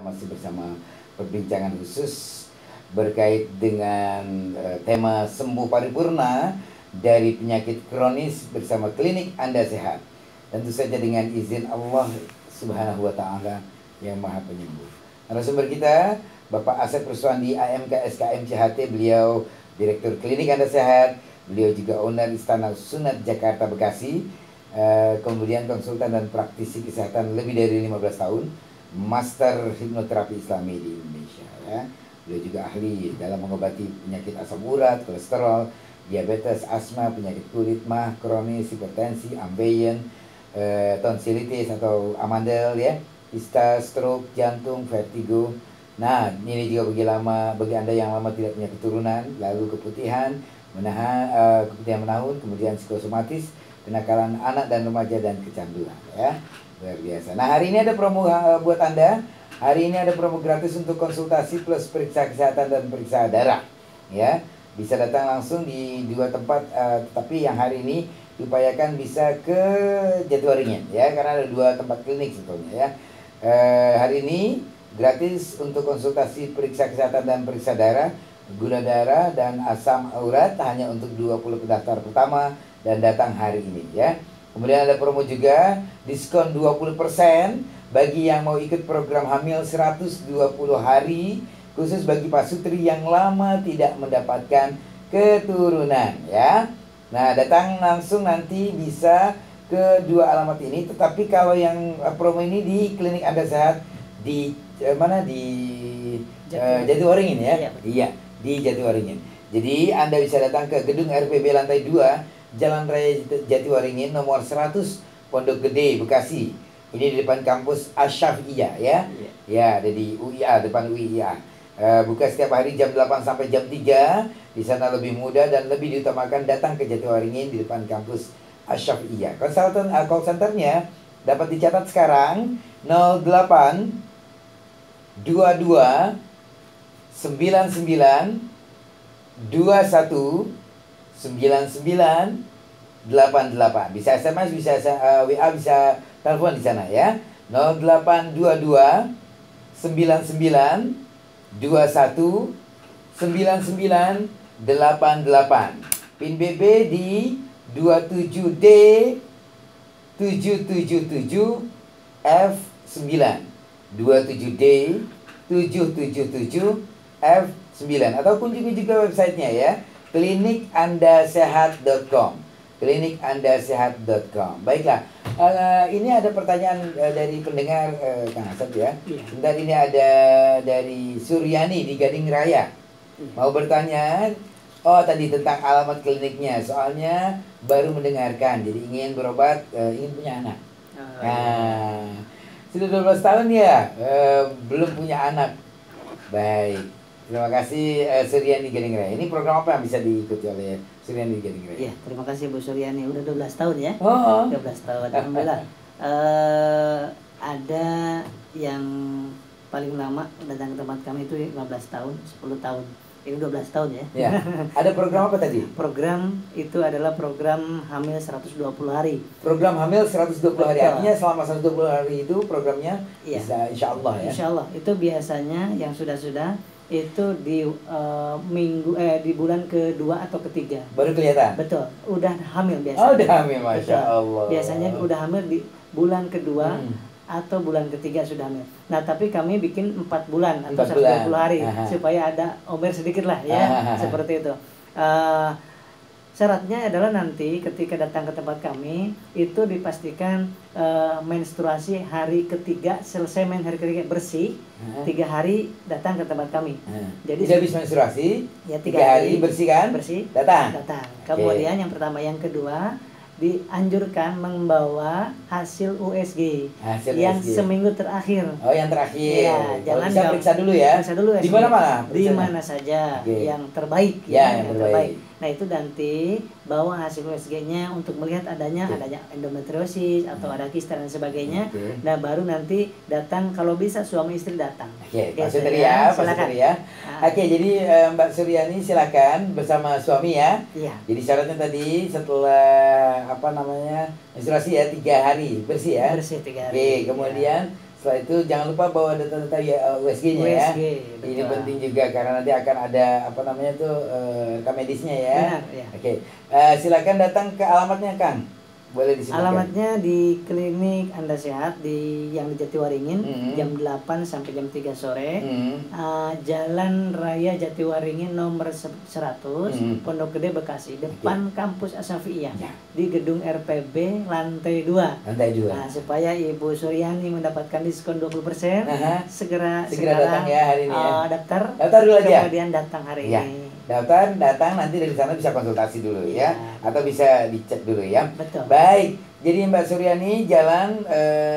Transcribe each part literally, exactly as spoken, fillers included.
masih bersama perbincangan khusus berkait dengan uh, tema sembuh paripurna dari penyakit kronis bersama Klinik Anda Sehat. Tentu saja dengan izin Allah Subhanahu wa Ta'ala yang Maha Penyembuh. Narasumber kita Bapak Asep Ruswandi A M K S K M C H T, beliau Direktur Klinik Anda Sehat, beliau juga owner Istana Sunat Jakarta Bekasi, uh, kemudian konsultan dan praktisi kesehatan lebih dari lima belas tahun, master hipnoterapi Islami di Indonesia ya. Beliau juga ahli dalam mengobati penyakit asam urat, kolesterol, diabetes, asma, penyakit kulit, mah, kronis, hipertensi, ambeien, eh, tonsilitis atau amandel ya, kista, stroke, jantung, vertigo. Nah, ini juga bagi lama bagi Anda yang lama tidak punya keturunan, lalu keputihan, menahan uh, keputihan menahun, kemudian psikosomatis, kenakalan anak dan remaja dan kecanduan ya. Luar biasa. Nah, hari ini ada promo uh, buat Anda. Hari ini ada promo gratis untuk konsultasi plus periksa kesehatan dan periksa darah ya. Bisa datang langsung di dua tempat, uh, tapi yang hari ini diupayakan bisa ke Jatiwaringin ya, karena ada dua tempat klinik sebetulnya ya. Uh, hari ini gratis untuk konsultasi periksa kesehatan dan periksa darah, gula darah dan asam urat hanya untuk dua puluh pendaftar pertama dan datang hari ini ya. Kemudian ada promo juga diskon dua puluh persen bagi yang mau ikut program hamil seratus dua puluh hari khusus bagi pasutri yang lama tidak mendapatkan keturunan ya. Nah, datang langsung nanti bisa ke dua alamat ini, tetapi kalau yang promo ini di Klinik Anda Sehat di eh, mana di eh, Jatiwaringin ya. Iya, iya, di Jatiwaringin. Jadi Anda bisa datang ke gedung R P B lantai dua Jalan Raya Jatiwaringin nomor seratus Pondok Gede Bekasi. Ini di depan kampus Asy-Syafi'iyah ya. Iya. Ya, ada di U I A, depan U I A. Uh, buka setiap hari jam delapan sampai jam tiga. Di sana lebih mudah dan lebih diutamakan datang ke Jatiwaringin di depan kampus Asy-Syafi'iyah. Konsultan uh, call centernya dapat dicatat sekarang nol delapan dua dua sembilan sembilan dua satu sembilan sembilan delapan delapan. Bisa S M S, bisa uh, W A, bisa telepon di sana ya. nol delapan dua dua sembilan sembilan dua satu sembilan sembilan delapan delapan. Pin B B di dua tujuh D tujuh tujuh tujuh F sembilan. dua tujuh D tujuh tujuh tujuh F sembilan, atau kunjungi juga websitenya ya, klinik anda sehat dot com. klinik anda sehat dot com. Baiklah, uh, ini ada pertanyaan uh, dari pendengar uh, Kang Asep ya. Sebentar, ini ada dari Suryani di Gading Raya. Mau bertanya, oh tadi tentang alamat kliniknya, soalnya baru mendengarkan, jadi ingin berobat, uh, ingin punya anak. Nah, sudah dua belas tahun ya, uh, belum punya anak. Baik. Terima kasih uh, Suryani Gading Raya. Ini program apa yang bisa diikuti oleh Suryani Gading Raya? Iya, terima kasih Bu Suryani. Udah dua belas tahun ya? Oh. dua belas tahun. Alhamdulillah. uh, ada yang paling lama datang ke tempat kami itu lima belas tahun, sepuluh tahun. Ini dua belas tahun ya. Ya. Ada program apa tadi? Program itu adalah program hamil seratus dua puluh hari. Program hamil seratus dua puluh hari. Betul. Artinya selama seratus dua puluh hari itu programnya ya, bisa insya Allah ya. Insya Allah. Itu biasanya yang sudah-sudah itu di uh, minggu eh di bulan kedua atau ketiga baru kelihatan. Betul, udah hamil biasanya. Oh, udah hamil, masya Betul. Allah. Biasanya udah hamil di bulan kedua hmm. atau bulan ketiga sudah hamil. Nah, tapi kami bikin empat bulan atau seratus dua puluh hari. Aha. Supaya ada omer sedikit lah ya. Aha. Seperti itu. Uh, Syaratnya adalah nanti ketika datang ke tempat kami itu dipastikan uh, menstruasi hari ketiga, selesai men hari ketiga bersih, hmm. tiga hari datang ke tempat kami. Hmm. Jadi habis menstruasi, ya tiga, tiga hari, hari bersih kan? Bersih. Datang. Datang. Kemudian okay. Yang pertama, yang kedua dianjurkan membawa hasil U S G hasil yang U S G. Seminggu terakhir. Oh, yang terakhir. Ya, jangan bisa periksa dulu ya. Periksa dulu. Di mana mana? Di mana saja okay. Yang terbaik. Ya, ya yang, yang terbaik. terbaik. Nah, itu nanti bawa hasil U S G-nya untuk melihat adanya okay. adanya endometriosis atau ada kista dan sebagainya. Okay. Nah, baru nanti datang, kalau bisa suami istri datang. Oke, okay. Pak Sutri ya, Pak Sutri ya. Ah. Oke, okay, jadi uh, Mbak Suryani silakan bersama suami ya. Iya. Jadi syaratnya tadi setelah apa namanya menstruasi ya tiga hari bersih ya. Bersih tiga hari. Oke, okay, kemudian ya. Setelah itu jangan lupa bawa data-data ya, U S G-nya ya. Ini penting juga karena nanti akan ada apa namanya tuh uh, rekam medisnya ya. Benar, ya. Oke, uh, silakan datang ke alamatnya Kang. Boleh disebutkan. Alamatnya di klinik Anda Sehat di yang di Jatiwaringin, mm-hmm. jam delapan sampai jam tiga sore. Mm-hmm. uh, Jalan Raya Jatiwaringin nomor seratus, mm-hmm. Pondok Gede Bekasi, depan okay. Kampus Asy-Syafi'iyah, ya. Di gedung R P B lantai dua. Lantai dua. Nah, supaya Ibu Suryani mendapatkan diskon dua puluh persen, uh-huh. segera segera datang ya hari ini ya. Uh, daftar. Daftar dulu aja. Kemudian datang hari ya. ini. Daftar, datang nanti dari sana bisa konsultasi dulu ya, ya. Atau bisa dicek dulu ya. Betul. Baik, jadi Mbak Suryani Jalan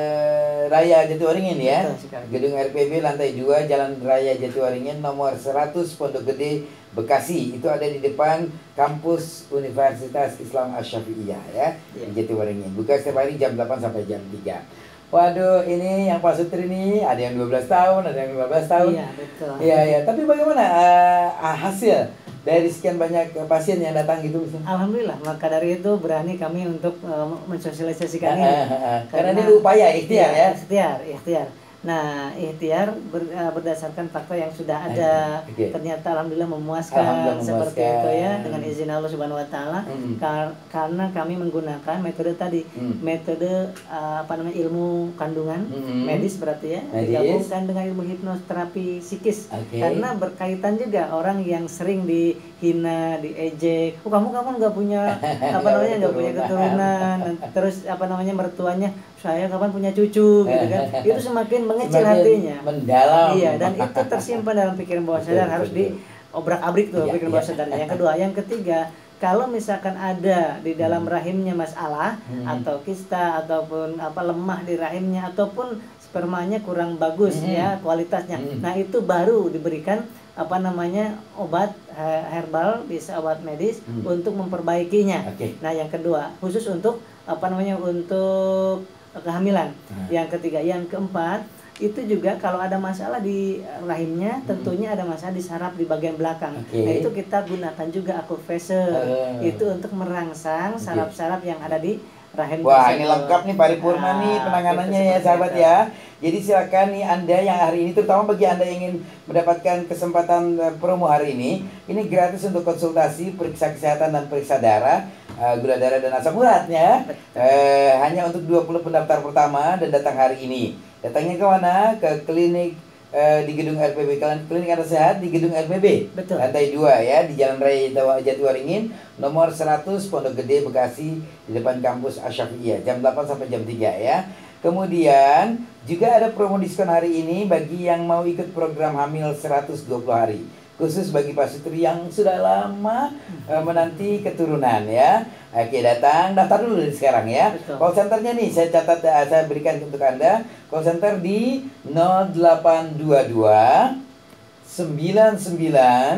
eh, Raya Jatiwaringin ya. Betul, gedung R P B lantai dua, Jalan Raya Jatiwaringin nomor seratus Pondok Gede Bekasi. Itu ada di depan kampus Universitas Islam Asy-Syafi'iyah ya, ya. Di Jatiwaringin. Buka setiap hari jam delapan sampai jam tiga. Waduh, ini yang Pak Sutri ini ada yang dua belas tahun, ada yang lima belas tahun. Iya, betul. Iya, iya. Tapi bagaimana uh, hasil dari sekian banyak pasien yang datang gitu? Alhamdulillah, maka dari itu berani kami untuk uh, mensosialisasikan ini. Uh, uh, uh, karena, karena ini upaya ikhtiar ya. Ikhtiar, ikhtiar. Nah, ikhtiar ber, uh, berdasarkan fakta yang sudah ada, okay. Ternyata alhamdulillah memuaskan, alhamdulillah seperti memuaskan. Itu ya, dengan izin Allah Subhanahu Wa Taala. Mm. Kar karena kami menggunakan metode tadi, mm. metode uh, apa namanya ilmu kandungan, mm. medis berarti ya, medis. Digabungkan dengan ilmu hipnoterapi psikis. Okay. Karena berkaitan juga orang yang sering dihina, diejek, oh kamu kamu nggak punya apa namanya nggak punya keturunan, terus apa namanya mertuanya saya kapan punya cucu gitu kan, itu semakin mengecil semakin hatinya, mendalam. Iya, dan itu tersimpan dalam pikiran bawah sadar, harus diobrak-abrik tuh ya, pikiran ya. Bawah sadarnya. Yang kedua, yang ketiga, kalau misalkan ada di dalam rahimnya masalah hmm. atau kista ataupun apa lemah di rahimnya ataupun spermanya kurang bagus hmm. ya kualitasnya, hmm. nah itu baru diberikan apa namanya obat herbal, bisa obat medis hmm. untuk memperbaikinya. Okay. Nah yang kedua khusus untuk apa namanya untuk kehamilan. Hmm. Yang ketiga, yang keempat itu juga kalau ada masalah di rahimnya, tentunya ada masalah di saraf di bagian belakang. Okay. Nah itu kita gunakan juga akupressure, uh. itu untuk merangsang saraf-saraf yang ada di rahim. Wah tersebut. Ini lengkap nih paripurna nah, nih penanganannya ya sahabat itu. Ya. Jadi silakan nih Anda yang hari ini, terutama bagi Anda yang ingin mendapatkan kesempatan promo hari ini, ini gratis untuk konsultasi, periksa kesehatan dan periksa darah, uh, gula darah dan asam urat ya. Uh, hanya untuk dua puluh pendaftar pertama dan datang hari ini. Datangnya ke mana? Ke klinik uh, di gedung R P B, klinik Anda Sehat di gedung R P B. Betul. Lantai dua ya, di Jalan Raya Jatiwaringin nomor seratus Pondok Gede Bekasi, di depan kampus Asy-Syafi'iyah, jam delapan sampai jam tiga ya. Kemudian juga ada promo diskon hari ini bagi yang mau ikut program hamil seratus dua puluh hari. Khusus bagi Pak Sutri yang sudah lama uh, menanti keturunan ya. Oke, datang, daftar dulu dari sekarang ya. Betul. Call centernya nih saya catat, uh, saya berikan untuk Anda. Call center di nol delapan dua dua sembilan sembilan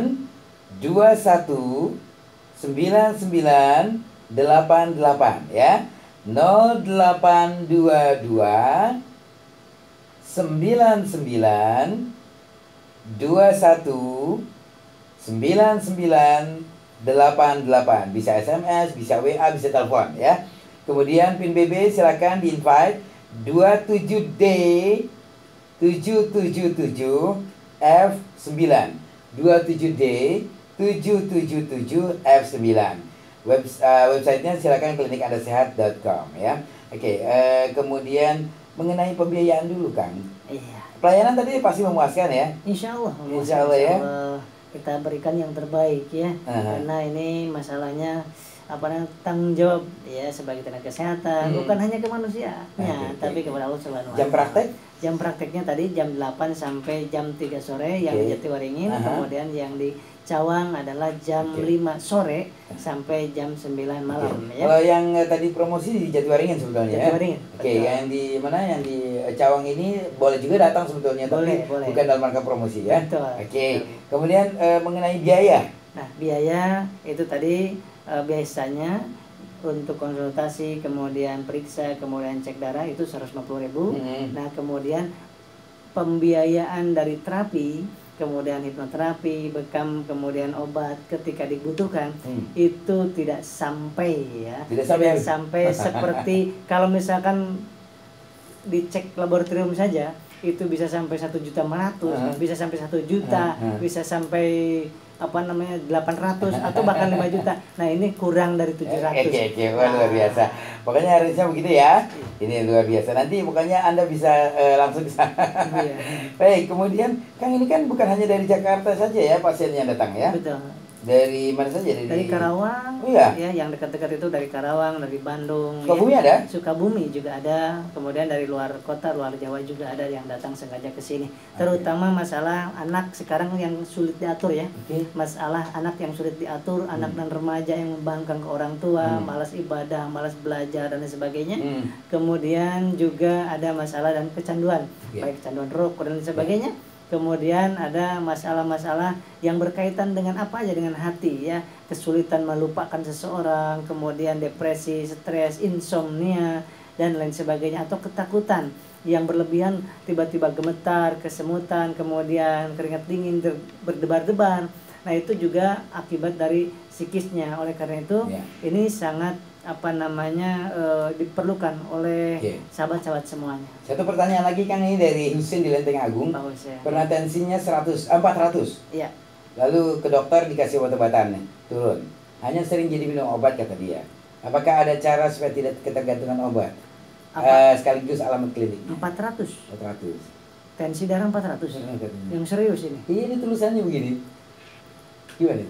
dua satu sembilan sembilan delapan delapan ya. nol delapan dua dua sembilan sembilan dua satu sembilan sembilan delapan delapan. Bisa S M S, bisa W A, bisa telepon ya. Kemudian PIN B B silakan di invite dua tujuh D tujuh tujuh tujuh F sembilan. dua tujuh D tujuh tujuh tujuh F sembilan. Web, uh, websitenya silakan klinik anda sehat dot com ya. Oke, okay, uh, kemudian mengenai pembiayaan dulu Kang. Iya. Pelayanan tadi pasti memuaskan ya. Insya Allah. Insya Allah ya. Kita berikan yang terbaik ya. Uh-huh. Karena ini masalahnya apa namanya tanggung jawab ya sebagai tenaga kesehatan, hmm. bukan hanya ke manusianya, okay, tapi okay. kepada Allah Subhanahu wa taala. Jam praktek? Jam prakteknya tadi jam delapan sampai jam tiga sore okay. yang di Jatiwaringin, uh-huh. kemudian yang di Cawang adalah jam okay. lima sore sampai jam sembilan malam okay. ya. Kalau yang uh, tadi promosi di Jatiwaringin sebetulnya Jatiwaringin. ya. Oke, okay, yang di mana yang di Cawang ini boleh juga datang sebetulnya, boleh, tapi boleh. bukan dalam rangka promosi ya. Betul. Oke. Okay. Kemudian uh, mengenai biaya. Nah, biaya itu tadi uh, biasanya untuk konsultasi, kemudian periksa, kemudian cek darah itu seratus lima puluh ribu. Mm-hmm. Nah, kemudian pembiayaan dari terapi, kemudian hipnoterapi, bekam, kemudian obat ketika dibutuhkan hmm. itu tidak sampai ya. Tidak sampai, tidak sampai seperti kalau misalkan dicek laboratorium saja itu bisa sampai satu juta lima ratus, uh-huh. bisa sampai satu juta, uh-huh. bisa sampai apa namanya delapan ratus atau bahkan lima juta. Nah, ini kurang dari tujuh ratus. Oke, oke, wah, luar biasa. Pokoknya harusnya begitu ya. Ini luar biasa. Nanti pokoknya Anda bisa uh, langsung ke sana. Iya. Baik, kemudian Kang, ini kan bukan hanya dari Jakarta saja ya pasien yang datang ya. Betul. Dari mana saja? Dari, dari Karawang, oh, iya? Ya, yang dekat-dekat itu dari Karawang, dari Bandung. Sukabumi ya. ada? Sukabumi juga ada. Kemudian dari luar kota, luar Jawa juga ada yang datang sengaja ke sini. Okay. Terutama masalah anak sekarang yang sulit diatur ya. Okay. Masalah anak yang sulit diatur, hmm. anak dan remaja yang membangkang ke orang tua, hmm. malas ibadah, malas belajar dan sebagainya. Hmm. Kemudian juga ada masalah dan kecanduan, okay. baik kecanduan rokok dan sebagainya. Okay. Kemudian ada masalah-masalah yang berkaitan dengan apa aja, dengan hati ya, kesulitan melupakan seseorang, kemudian depresi, stres, insomnia dan lain sebagainya, atau ketakutan yang berlebihan, tiba-tiba gemetar, kesemutan, kemudian keringat dingin, berdebar-debar. Nah, itu juga akibat dari psikisnya. Oleh karena itu, yeah. ini sangat apa namanya e, diperlukan oleh yeah. sahabat-sahabat semuanya. Satu pertanyaan lagi Kang, ini dari Husin di Lenteng Agung. Bagus, ya. Pernah tensinya seratus, empat ratus. Iya. Lalu ke dokter dikasih obat-obatan nih, turun. Hanya sering jadi minum obat kata dia. Apakah ada cara supaya tidak ketergantungan obat? Uh, sekaligus alamat klinik. empat ratus. empat ratus. Tensi darah empat ratus. Yang serius ini. Iya, ini tulisannya begini. Gimana?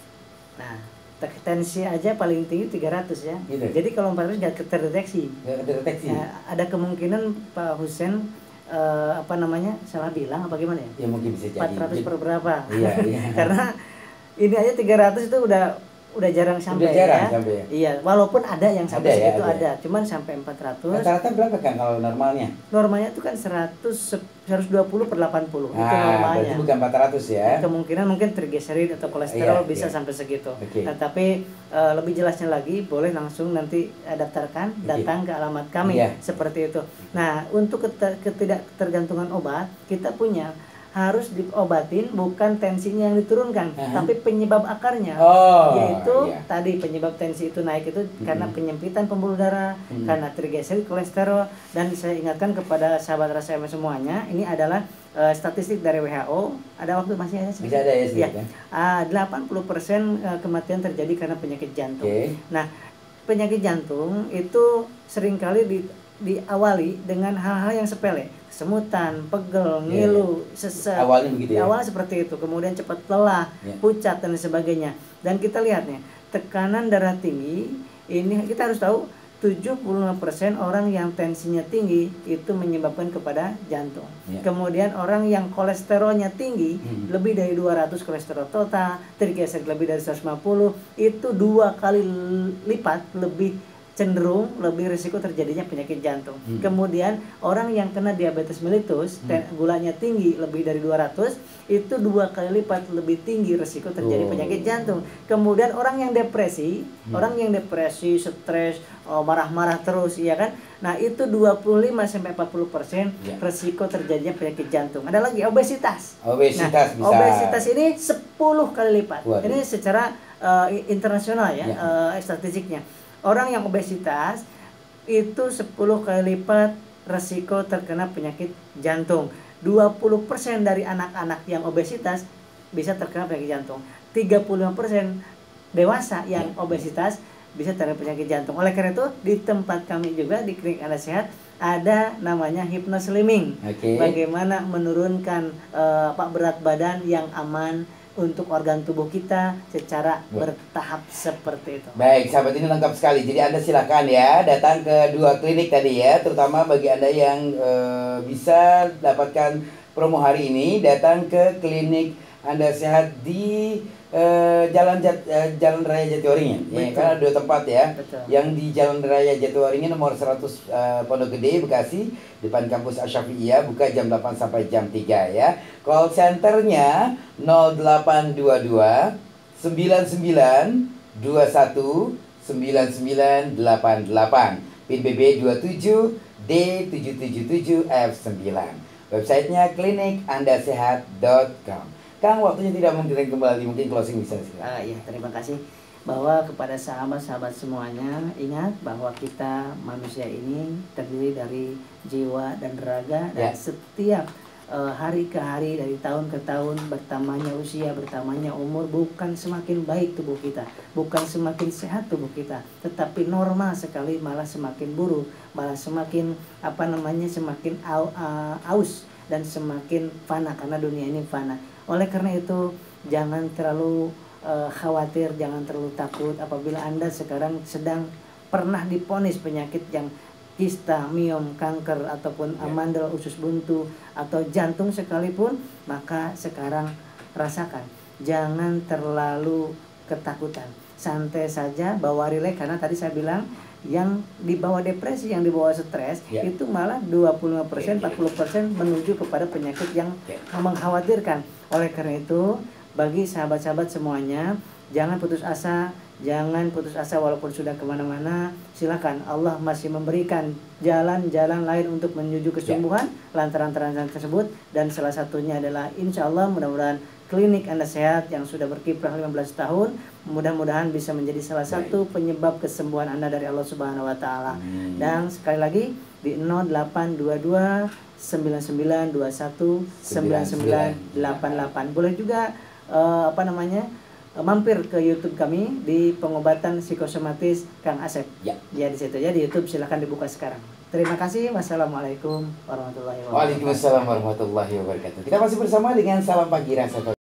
Nah, tensi aja paling tinggi tiga ratus ya. Gitu. Jadi kalau empat ratus nggak terdeteksi. Nggak terdeteksi. Ya, ada kemungkinan Pak Husen uh, apa namanya salah bilang apa gimana ya? Ya mungkin bisa jadi. empat ratus per berapa? Iya, iya. Karena ini aja tiga ratus itu udah udah jarang sampai udah jarang ya. Sampai ya. Iya, walaupun ada yang sampai ada, segitu ya, ada. ada. Cuman sampai empat ratus. Rata-rata berapa kan kalau normalnya? Normalnya itu kan seratus, seratus dua puluh per delapan puluh. Nah, itu normalnya. Berarti bukan empat ratus ya. Kemungkinan mungkin trigliserid atau kolesterol iya, bisa iya. sampai segitu. Okay. Nah, tapi uh, lebih jelasnya lagi boleh langsung nanti daftarkan, datang okay. ke alamat kami iya. seperti itu. Nah, untuk ketidaktergantungan obat, kita punya harus diobatin bukan tensinya yang diturunkan, uh-huh. tapi penyebab akarnya, oh, yaitu iya. tadi penyebab tensi itu naik itu hmm. karena penyempitan pembuluh darah, hmm. karena trigliserid, kolesterol. Dan saya ingatkan kepada sahabat rasa semuanya, ini adalah uh, statistik dari W H O. Ada waktu masih ada? Bisa ada ya, ya. Uh, delapan puluh persen uh, kematian terjadi karena penyakit jantung. Okay. Nah, penyakit jantung itu seringkali di diawali dengan hal-hal yang sepele, kesemutan, pegel, ngilu, yeah. sesak. Awalnya begitu ya. Awalnya seperti itu, kemudian cepat lelah, yeah. pucat dan sebagainya. Dan kita lihat nih, tekanan darah tinggi ini kita harus tahu tujuh puluh lima persen orang yang tensinya tinggi itu menyebabkan kepada jantung. Yeah. Kemudian orang yang kolesterolnya tinggi, hmm. lebih dari dua ratus kolesterol total, trigliserid lebih dari seratus lima puluh, itu dua kali lipat lebih cenderung lebih risiko terjadinya penyakit jantung. Hmm. Kemudian orang yang kena diabetes mellitus, hmm. gulanya tinggi lebih dari dua ratus, itu dua kali lipat lebih tinggi risiko terjadi oh. penyakit jantung. Kemudian orang yang depresi, hmm. orang yang depresi, stres, oh, marah-marah terus, ya kan? Nah, itu dua puluh lima sampai empat puluh persen ya. Risiko terjadinya penyakit jantung. Ada lagi obesitas. Obesitas nah, bisa. Obesitas ini sepuluh kali lipat. Waduh. Ini secara uh, internasional ya, ya. Uh, statistiknya. Orang yang obesitas itu sepuluh kali lipat resiko terkena penyakit jantung. dua puluh persen dari anak-anak yang obesitas bisa terkena penyakit jantung. tiga puluh lima persen dewasa yang obesitas bisa terkena penyakit jantung. Oleh karena itu, di tempat kami juga di Klinik Anda Sehat ada namanya hypnoslimming. Okay. Bagaimana menurunkan uh, pak berat badan yang aman untuk organ tubuh kita secara bertahap seperti itu. Baik, sahabat, ini lengkap sekali. Jadi Anda silakan ya datang ke dua klinik tadi ya, terutama bagi Anda yang e, bisa dapatkan promo hari ini, datang ke klinik Anda Sehat di e, Jalan Jat, e, Jalan Raya Jatiwaringin. Ya, karena ada dua tempat ya. Betul. Yang di Jalan Raya Jatiwaringin nomor seratus e, Pondok Gede, Bekasi, depan kampus Asyafi'iyah, buka jam delapan sampai jam tiga ya. Call centernya nol delapan dua dua sembilan sembilan dua satu sembilan sembilan delapan delapan, PIN B B dua tujuh D tujuh tujuh tujuh F sembilan. Websitenya klinik anda sehat dot com. Kang, waktunya tidak mungkin kembali, mungkin closing bisa. Ah, iya, terima kasih. bahwa kepada sahabat-sahabat semuanya, ingat bahwa kita manusia ini terdiri dari jiwa dan raga, dan Ya. setiap uh, hari ke hari, dari tahun ke tahun, bertambahnya usia, bertambahnya umur, bukan semakin baik tubuh kita, bukan semakin sehat tubuh kita, tetapi normal sekali, malah semakin buruk, malah semakin apa namanya semakin au, uh, aus dan semakin fana, karena dunia ini fana. Oleh karena itu jangan terlalu Uh, khawatir, jangan terlalu takut apabila Anda sekarang sedang pernah diponis penyakit yang kista, miom, kanker, ataupun Ya. amandel, usus buntu, atau jantung sekalipun, maka sekarang rasakan. Jangan terlalu ketakutan. Santai saja, bawa rileks, karena tadi saya bilang yang dibawa depresi, yang dibawa stres, ya. itu malah dua puluh lima persen, empat puluh persen menuju kepada penyakit yang ya. mengkhawatirkan. Oleh karena itu, bagi sahabat-sahabat semuanya, jangan putus asa, jangan putus asa walaupun sudah kemana-mana. Silakan, Allah masih memberikan jalan-jalan lain untuk menuju kesembuhan lantaran transaksi tersebut, dan salah satunya adalah insya Allah mudah-mudahan klinik Anda Sehat yang sudah berkiprah lima belas tahun, mudah-mudahan bisa menjadi salah satu penyebab kesembuhan Anda dari Allah Subhanahu wa taala. Hmm. Dan sekali lagi di nol delapan dua dua sembilan sembilan dua satu sembilan sembilan delapan delapan. Boleh juga Uh, apa namanya uh, mampir ke YouTube kami di pengobatan psikosomatis Kang Asep. Ya. Ya di situ ya, di YouTube silahkan dibuka sekarang. Terima kasih. Wassalamualaikum warahmatullahi wabarakatuh. Waalaikumsalam warahmatullahi wabarakatuh. Kita masih bersama dengan Salam Pagi Rasa.